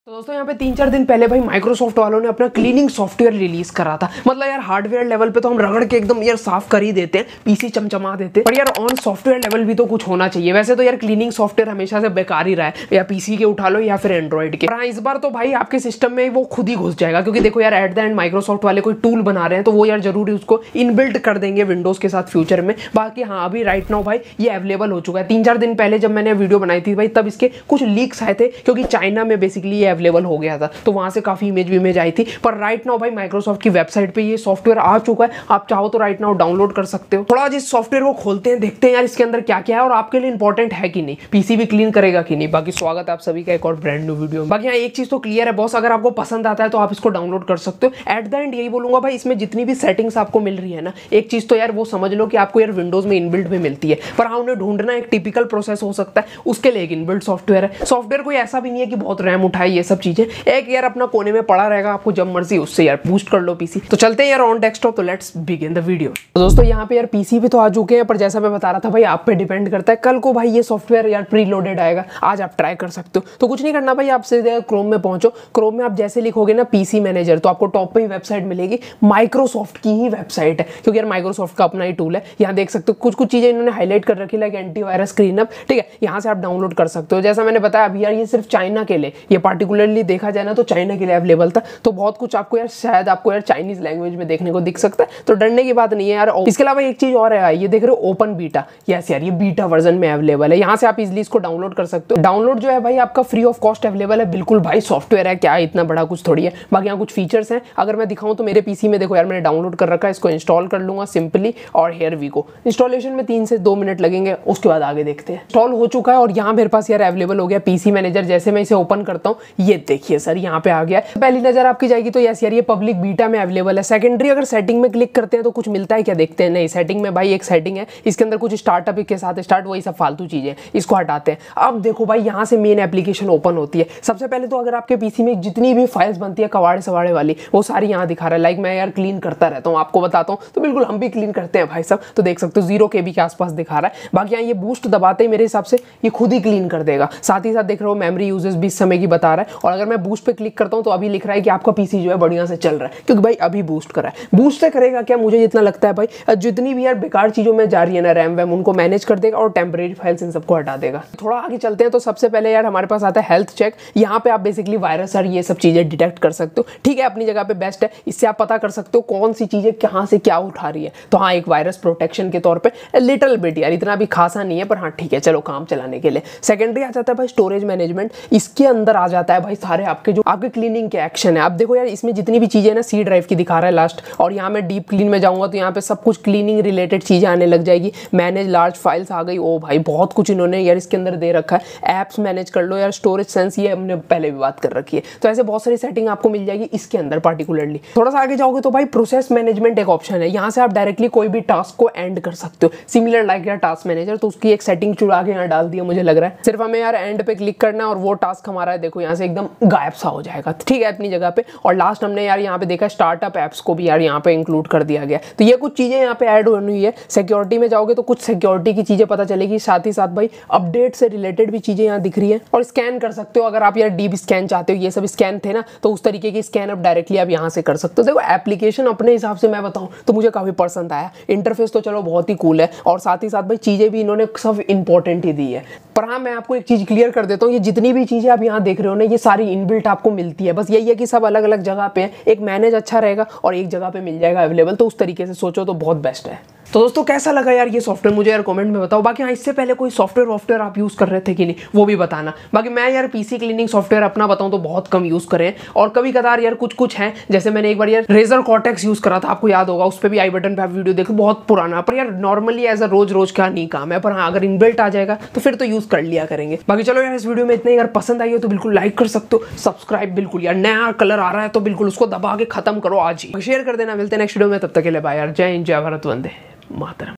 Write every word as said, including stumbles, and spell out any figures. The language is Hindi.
तो दोस्तों यहाँ पे तीन चार दिन पहले भाई माइक्रोसॉफ्ट वालों ने अपना क्लीनिंग सॉफ्टवेयर रिलीज करा था। मतलब यार हार्डवेयर लेवल पे तो हम रगड़ के एकदम यार साफ कर ही देते हैं, पीसी चमचमा देते हैं, पर यार ऑन सॉफ्टवेयर लेवल भी तो कुछ होना चाहिए। वैसे तो यार क्लीनिंग सॉफ्टवेयर हमेशा से बेकार ही रहा है, या पीसी के उठा लो या फिर एंड्रॉइड के। हाँ, इस बार तो भाई आपके सिस्टम में वो खुद ही घुस जाएगा, क्योंकि देखो यार एट द एंड माइक्रोसॉफ्ट वाले कोई टूल बना रहे हैं तो वो यार जरूरी उसको इनबिल्ट कर देंगे विंडोज के साथ फ्यूचर में। बाकी हाँ, अभी राइट नाउ भाई ये अवेलेबल हो चुका है। तीन चार दिन पहले जब मैंने वीडियो बनाई थी भाई, तब इसके कुछ लीक्स आए थे, क्योंकि चाइना में बेसिकली ये अवेलेबल हो गया था, तो वहां से काफी इमेज इमेज आई थी। पर राइट नाउ भाई माइक्रोसॉफ्ट की वेबसाइट पे ये सॉफ्टवेयर आ चुका है। आप चाहो तो राइट नाउ डाउनलोड कर सकते हो। थोड़ा जिस सॉफ्टवेयर को खोलते हैं, देखते हैं यार इसके अंदर क्या क्या है और आपके लिए इंपॉर्टेंट है कि नहीं, पीसी भी क्लीन करेगा कि नहीं। बाकी स्वागत है आप सभी का एक और ब्रांड न्यू वीडियो में। बाकी यहाँ एक चीज तो क्लियर है बॉस, अगर आपको पसंद आता है तो आप इसको डाउनलोड कर सकते हो। एट द एंड यही बोलूंगा भाई, इसमें जितनी भी सेटिंग्स आपको मिल रही है ना, एक चीज तो यार वो समझ लो कि आपको यार विंडोज में इनबिल्ट भी मिलती है, पर हाँ उन्हें ढूंढना एक टिपिकल प्रोसेस हो सकता है, उसके लिए एक इनबिल्ट सॉफ्टवेयर है। सॉफ्टवेयर कोई ऐसा भी नहीं है कि बहुत रैम उठाए ये सब चीजें, एक यार अपना कोने में पड़ा रहेगा, आपको जब मर्जी उससे यार बूस्ट कर लो पीसी। तो चलते हैं यार ऑन डेस्कटॉप, तो लेट्स बिगिन द वीडियो। तो दोस्तों यहाँ पे यार पीसी भी तो आ चुके हैं, पर जैसा मैं बता रहा था भाई आप पे डिपेंड करता है। कल को भाई ये सॉफ्टवेयर यार प्री लोडेड आएगा, आज आप ट्राई कर सकते हो। तो कुछ नहीं करना भाई, आप सीधे क्रोम में पहुंचो। क्रोम में आप जैसे लिखोगे ना पीसी मैनेजर, तो आपको टॉप पे ही वेबसाइट मिलेगी, माइक्रोसॉफ्ट की ही वेबसाइट है, क्योंकि यार माइक्रोसॉफ्ट का अपना ही टूल है। यहाँ देख सकते हो कुछ कुछ चीजें इन्होंने हाईलाइट कर रखी, लाइक एंटीवायरस क्लीनअप, ठीक है, यहाँ से आप डाउनलोड कर सकते हो। जैसा मैंने बताया अभी यार ये सिर्फ चाइना के लिए, ये पार्टिकुलरली देखा जाए ना तो चाइना के लिए अवेलेबल था। तो बहुत कुछ आपको यार शायद आपको यार चाइनीज लैंग्वेज में देखने को दिख सकता है, तो डरने की बात नहीं है यार। इसके अलावा एक चीज और है, ये देख रहे हो ओपन बीटा, यस यार ये बीटा वर्जन में अवेलेबल है। यहाँ से आप इजीली इसको डाउनलोड कर सकते हो। डाउनलोड जो है भाई आपका फ्री ऑफ कॉस्ट अवेलेबल है, बिल्कुल भाई सॉफ्टवेयर है, क्या इतना बड़ा कुछ थोड़ी है। बाकी यहाँ कुछ फीचर्स हैं, अगर मैं दिखाऊं तो मेरे पीसी में देखो यार मैंने डाउनलोड कर रखा है, इसको इंस्टॉल कर लूंगा सिंपली, और हेयर वी को इंस्टॉलेशन में तीन से दो मिनट लगेंगे, उसके बाद आगे देखते हैं। इंस्टॉल हो चुका है और यहाँ मेरे पास यार अवेलेबल हो गया पीसी मैनेजर। जैसे मैं इसे ओपन करता हूँ, ये देखिए सर यहाँ पे आ गया। पहली नजर आपकी जाएगी तो यस यार ये पब्लिक बीटा में अवेलेबल है। सेकेंडरी अगर सेटिंग में क्लिक करते हैं तो कुछ मिलता है क्या, देखते हैं। नहीं, सेटिंग में भाई एक सेटिंग है, इसके अंदर कुछ स्टार्टअप के साथ स्टार्ट, वही सब फालतू चीजें, इसको हटाते हैं। अब देखो भाई यहाँ से मेन एप्लीकेशन ओपन होती है। सबसे पहले तो अगर आपके पीसी में जितनी भी फाइल्स बनती है कवाड़े सवाड़े वाली, वो सारी यहाँ दिखा रहा है। लाइक मैं यार क्लीन करता रहता हूँ, आपको बताता हूँ, तो बिल्कुल हम भी क्लीन करते हैं भाई सब, तो देख सकते हो जीरो के बी के आसपास दिखा रहा है। बाकी यहाँ ये बूस्ट दबाते ही मेरे हिसाब से ये खुद ही क्लीन कर देगा। साथ ही साथ देख रहे हो मेमोरी यूजेस भी इस समय की बता रहा है, और अगर मैं बूस्ट पे क्लिक करता हूँ तो अभी लिख रहा है कि आपका पीसी जो है बढ़िया से चल रहा है, क्योंकि भाई अभी बूस्ट करा है। बूस्ट से करेगा क्या, मुझे जितना लगता है भाई जितनी भी यार बेकार चीजों में जा रही है ना रैम वैम, उनको मैनेज कर देगा और टेम्परेरी फाइल्स इन सबको हटा देगा। थोड़ा आगे चलते हैं, तो सबसे पहले यार हमारे पास आता है हेल्थ चेक। यहाँ पे आप बेसिकली वायरस और ये सब चीजें डिटेक्ट कर सकते हो, ठीक है, अपनी जगह पे बेस्ट है। इससे आप पता कर सकते हो कौन सी चीजें कहाँ से क्या उठा रही है। तो हाँ, एक वायरस प्रोटेक्शन के तौर पे लिटिल बिट यार, इतना भी खासा नहीं है, पर हाँ ठीक है, चलो काम चलाने के लिए। सेकेंडरी आ जाता है भाई स्टोरेज मैनेजमेंट। इसके अंदर आ जाता है भाई सारे आपके जो आपके क्लीनिंग के एक्शन है। आप देखो यार इसमें जितनी भी चीजें ना सी ड्राइव की दिखा रहा है लास्ट, और यहाँ में डीप क्लीन में जाऊंगा तो यहाँ पे सब कुछ क्लीनिंग रिलेटेड चीजें आने लग जाएगी। मैनेज लार्ज फाइल्स आ गई, ओ भाई बहुत कुछ इन्होंने यार इसके अंदर दे रखा है। एप्स मैनेज कर लो यार, स्टोरेज सेंस ये हमने पहले भी बात कर रखी है। तो ऐसे बहुत सारी सेटिंग आपको मिल जाएगी इसके अंदर पार्टिकुलरली। थोड़ा सा आगे जाओगे तो भाई प्रोसेस मैनेजमेंट एक ऑप्शन है। यहाँ से आप डायरेक्टली कोई भी टास्क को एंड कर सकते हो, सिमिलर लाइक यार टास्क मैनेजर। तो उसकी एक सेटिंग चुरा के यहाँ डाल दिया मुझे लग रहा है। सिर्फ हमें यार एंड पे क्लिक करना है और वो टास्क हमारा देखो यहाँ से एकदम गायब सा हो जाएगा, ठीक है, अपनी जगह पे। और लास्ट हमने यार यहाँ पे देखा स्टार्टअप एप्स को भी यार यहाँ पे इंक्लूड कर दिया गया। तो ये कुछ चीजें यहाँ पे ऐड होनी हुई है। सिक्योरिटी में जाओगे तो कुछ सिक्योरिटी की चीजें पता चलेगी, साथ ही साथ भाई अपडेट से रिलेटेड भी चीजें यहाँ दिख रही है। और स्कैन कर सकते हो, अगर आप यार डीप स्कैन चाहते हो, ये सब स्कैन थे ना, तो उस तरीके की स्कैन अब डायरेक्टली आप यहाँ से कर सकते हो। देखो एप्लीकेशन अपने हिसाब से मैं बताऊँ तो मुझे काफी पसंद आया। इंटरफेस तो चलो बहुत ही कूल है, और साथ ही साथ भाई चीजें भी इन्होंने सब इंपॉर्टेंट ही दी है। पर हाँ, मैं आपको एक चीज क्लियर कर देता हूँ, ये जितनी भी चीजें आप यहाँ देख रहे हो ना, ये सारी इनबिल्ट आपको मिलती है। बस यही है कि सब अलग अलग जगह पे है, एक मैनेज अच्छा रहेगा और एक जगह पे मिल जाएगा अवेलेबल। तो उस तरीके से सोचो तो बहुत बेस्ट है। तो दोस्तों कैसा लगा यार ये सॉफ्टवेयर, मुझे यार कमेंट में बताओ। बाकी हाँ, इससे पहले कोई सॉफ्टवेयर वॉफ्टवेयर आप यूज कर रहे थे कि नहीं, वो भी बताना। बाकी मैं यार पीसी क्लीनिंग सॉफ्टवेयर अपना बताऊं तो बहुत कम यूज करें, और कभी कदार यार कुछ कुछ हैं। जैसे मैंने एक बार यार रेजर कॉर्टेक्स यूज करा था, आपको याद होगा, उस पर भी आई बटन पे आप वीडियो देखो, बहुत पुराना, पर यार नॉर्मली एज अ रोज रोज का नहीं काम है। पर हाँ, अगर इनबिल्ट आ जाएगा तो फिर तो यूज कर लिया करेंगे। बाकी चलो यार, इस वीडियो में इतना ही। अगर पसंद आई हो तो बिल्कुल लाइक कर सकते हो, सब्सक्राइब बिल्कुल यार, नया कलर आ रहा है तो बिल्कुल उसको दबा के खत्म करो आज ही, शेयर कर देना। मिलते हैं नेक्स्ट वीडियो में, तब तक के लिए बाय यार, जय हिंद, जय भारत, वंदे मातरम।